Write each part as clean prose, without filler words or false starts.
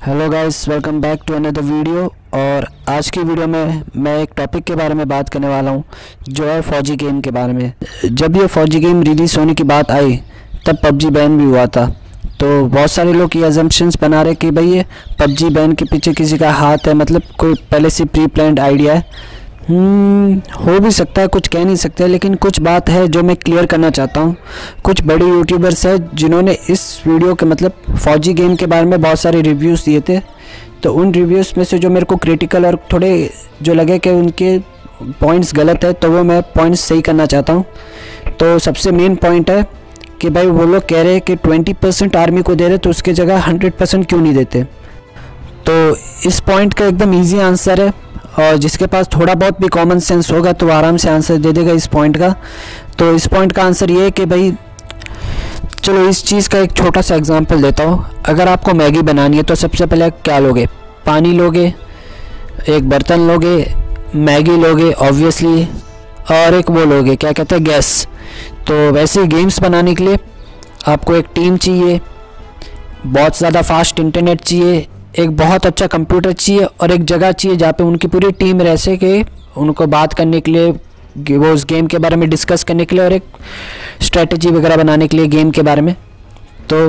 Hello guys, welcome back to another video. और आज की वीडियो में मैं एक टॉपिक के बारे में बात करने वाला हूं, जो है Fau-G गेम के बारे में। जब ये Fau-G गेम रिलीज़ होने की बात आई तब PUBG बैन भी हुआ था। तो बहुत सारे लोग ये अजम्पशंस बना रहे कि भाई ये PUBG बैन के पीछे किसी का हाथ है, मतलब कोई पहले से प्री प्लान्ड आइडिया है। हो भी सकता है, कुछ कह नहीं सकते, लेकिन कुछ बात है जो मैं क्लियर करना चाहता हूँ। कुछ बड़े यूट्यूबर्स हैं जिन्होंने इस वीडियो के मतलब Fau-G गेम के बारे में बहुत सारे रिव्यूज़ दिए थे। तो उन रिव्यूज़ में से जो मेरे को क्रिटिकल और थोड़े जो लगे कि उनके पॉइंट्स गलत है, तो वो मैं पॉइंट्स सही करना चाहता हूँ। तो सबसे मेन पॉइंट है कि भाई वो लोग कह रहे हैं कि 20% आर्मी को दे रहे, तो उसके जगह 100% क्यों नहीं देते। तो इस पॉइंट का एकदम ईजी आंसर है, और जिसके पास थोड़ा बहुत भी कॉमन सेंस होगा तो आराम से आंसर दे देगा इस पॉइंट का। तो इस पॉइंट का आंसर ये है कि भाई चलो इस चीज़ का एक छोटा सा एग्जांपल देता हूँ। अगर आपको मैगी बनानी है तो सबसे पहले क्या लोगे? पानी लोगे, एक बर्तन लोगे, मैगी लोगे ऑब्वियसली, और एक वो लोगे क्या कहते हैं, गैस। तो वैसे गेम्स बनाने के लिए आपको एक टीम चाहिए, बहुत ज़्यादा फास्ट इंटरनेट चाहिए, एक बहुत अच्छा कंप्यूटर चाहिए, और एक जगह चाहिए जहाँ पे उनकी पूरी टीम रह सके, उनको बात करने के लिए, वो उस गेम के बारे में डिस्कस करने के लिए, और एक स्ट्रेटजी वगैरह बनाने के लिए गेम के बारे में। तो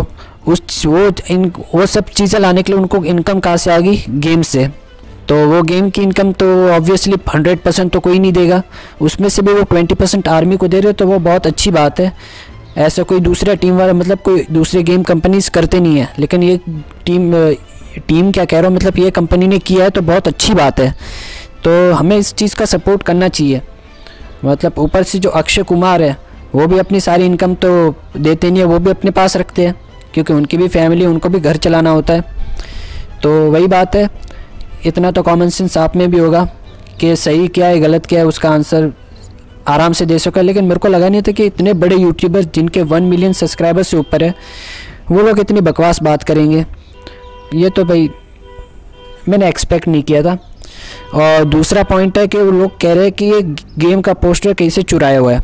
वो सब चीज़ें लाने के लिए उनको इनकम कहाँ से आएगी? गेम से। तो वो गेम की इनकम तो ऑब्वियसली 100% तो कोई नहीं देगा, उसमें से भी वो 20% आर्मी को दे रहे हो, तो वो बहुत अच्छी बात है। ऐसा कोई दूसरा टीम वाला मतलब कोई दूसरे गेम कंपनीज करते नहीं है, लेकिन ये टीम क्या कह रहा हूँ, मतलब ये कंपनी ने किया है तो बहुत अच्छी बात है। तो हमें इस चीज़ का सपोर्ट करना चाहिए। मतलब ऊपर से जो अक्षय कुमार है वो भी अपनी सारी इनकम तो देते नहीं है, वो भी अपने पास रखते हैं, क्योंकि उनकी भी फैमिली, उनको भी घर चलाना होता है। तो वही बात है, इतना तो कॉमन सेंस आप में भी होगा कि सही क्या है गलत क्या है, उसका आंसर आराम से दे सका। लेकिन मेरे को लगा नहीं था कि इतने बड़े यूट्यूबर्स जिनके 1 मिलियन सब्सक्राइबर्स से ऊपर है, वो लोग इतनी बकवास बात करेंगे। ये तो भाई मैंने एक्सपेक्ट नहीं किया था। और दूसरा पॉइंट है कि वो लोग कह रहे हैं कि ये गेम का पोस्टर कैसे चुराया हुआ है।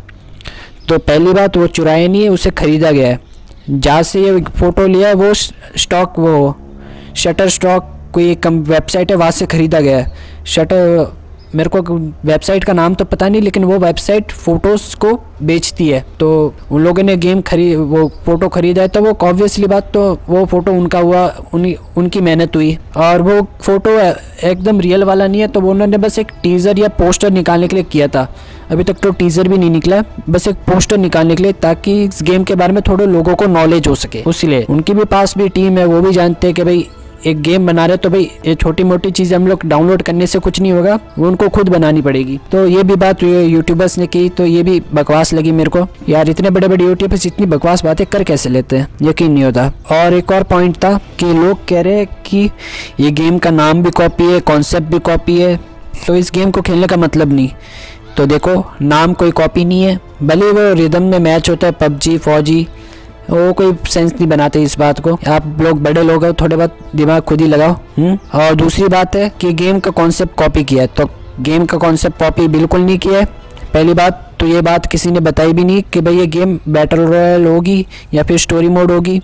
तो पहली बात, वो चुराया नहीं है, उसे ख़रीदा गया है। जहाँ से ये फ़ोटो लिया है वो स्टॉक, वो शटर स्टॉक कोई एक वेबसाइट है, वहाँ से ख़रीदा गया है। शटर, मेरे को वेबसाइट का नाम तो पता नहीं, लेकिन वो वेबसाइट फ़ोटोज़ को बेचती है। तो उन लोगों ने वो फ़ोटो ख़रीदा है, तो वो ऑब्वियसली बात, तो वो फ़ोटो उनका हुआ, उनकी मेहनत हुई, और वो फ़ोटो एकदम रियल वाला नहीं है। तो वो उन्होंने बस एक टीज़र या पोस्टर निकालने के लिए किया था। अभी तक तो टीज़र भी नहीं निकला, बस एक पोस्टर निकालने के लिए, ताकि इस गेम के बारे में थोड़े लोगों को नॉलेज हो सके। इसलिए उनके भी पास भी टीम है, वो भी जानते हैं कि भाई एक गेम बना रहे, तो भाई ये छोटी मोटी चीज़ हम लोग डाउनलोड करने से कुछ नहीं होगा, वो उनको खुद बनानी पड़ेगी। तो ये भी बात यूट्यूबर्स ने की, तो ये भी बकवास लगी मेरे को। यार इतने बड़े बड़े यूट्यूबर्स इतनी बकवास बातें कर कैसे लेते हैं, यकीन नहीं होता। और एक और पॉइंट था कि लोग कह रहे हैं कि ये गेम का नाम भी कॉपी है, कॉन्सेप्ट भी कॉपी है, तो इस गेम को खेलने का मतलब नहीं। तो देखो, नाम कोई कॉपी नहीं है, भले वो रिदम में मैच होता है PUBG Fau-G, वो कोई सेंस नहीं बनाते इस बात को। आप लोग बड़े लोग हो, थोड़े बहुत दिमाग खुद ही लगाओ। और दूसरी बात है कि गेम का कॉन्सेप्ट कॉपी किया है, तो गेम का कॉन्सेप्ट कॉपी बिल्कुल नहीं किया है। पहली बात तो ये बात किसी ने बताई भी नहीं कि भाई ये गेम बैटल रॉयल होगी या फिर स्टोरी मोड होगी।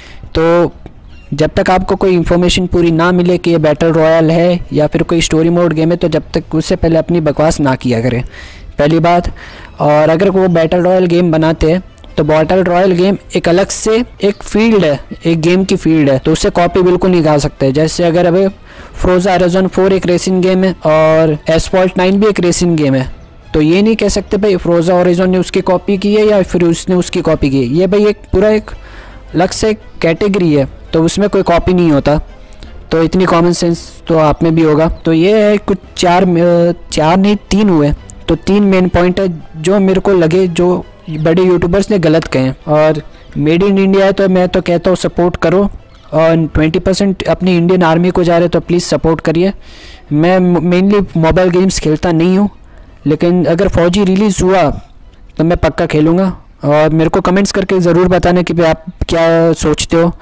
तो जब तक आपको कोई इन्फॉर्मेशन पूरी ना मिले कि ये बैटल रॉयल है या फिर कोई स्टोरी मोड गेम है, तो जब तक उससे पहले अपनी बकवास ना किया करें, पहली बात। और अगर वो बैटल रॉयल गेम बनाते हैं, तो बैटल रॉयल गेम एक अलग से एक फील्ड है, एक गेम की फील्ड है, तो उससे कॉपी बिल्कुल नहीं कर सकते। जैसे अगर अभी फोर्जा हॉराइज़न 4 एक रेसिंग गेम है और एसफॉल्ट 9 भी एक रेसिंग गेम है, तो ये नहीं कह सकते भाई फोर्जा हॉराइज़न ने उसकी कॉपी की है या फिर उसने उसकी कॉपी की है। ये भाई एक पूरा एक अलग से कैटेगरी है, तो उसमें कोई कॉपी नहीं होता। तो इतनी कॉमन सेंस तो आप में भी होगा। तो ये है कुछ चार नहीं 3 हुए, तो 3 मेन पॉइंट है जो मेरे को लगे जो बड़े यूट्यूबर्स ने गलत कहे। और मेड इन इंडिया है, तो मैं तो कहता हूँ सपोर्ट करो, और 20% अपनी इंडियन आर्मी को जा रहे तो प्लीज़ सपोर्ट करिए। मैं मेनली मोबाइल गेम्स खेलता नहीं हूँ, लेकिन अगर Fau-G रिलीज़ हुआ तो मैं पक्का खेलूँगा। और मेरे को कमेंट्स करके ज़रूर बताना कि भाई आप क्या सोचते हो।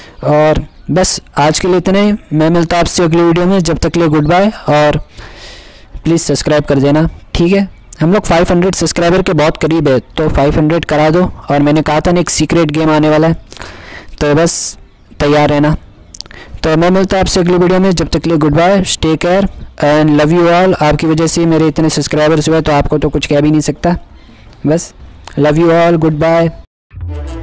और बस आज के लिए इतना ही, मैं मिलता हूँ आपसे अगली वीडियो में। जब तक के लिए गुड बाय, और प्लीज़ सब्सक्राइब कर देना, ठीक है। हम लोग 500 सब्सक्राइबर के बहुत करीब है, तो 500 करा दो। और मैंने कहा था ना एक सीक्रेट गेम आने वाला है, तो बस तैयार रहना। तो मैं मिलता हूँ आपसे अगली वीडियो में, जब तक के लिए good bye, take care and love you all. आपकी वजह से मेरे इतने सब्सक्राइबर्स हुए तो आपको तो कुछ कह भी नहीं सकता, बस love you all, good bye.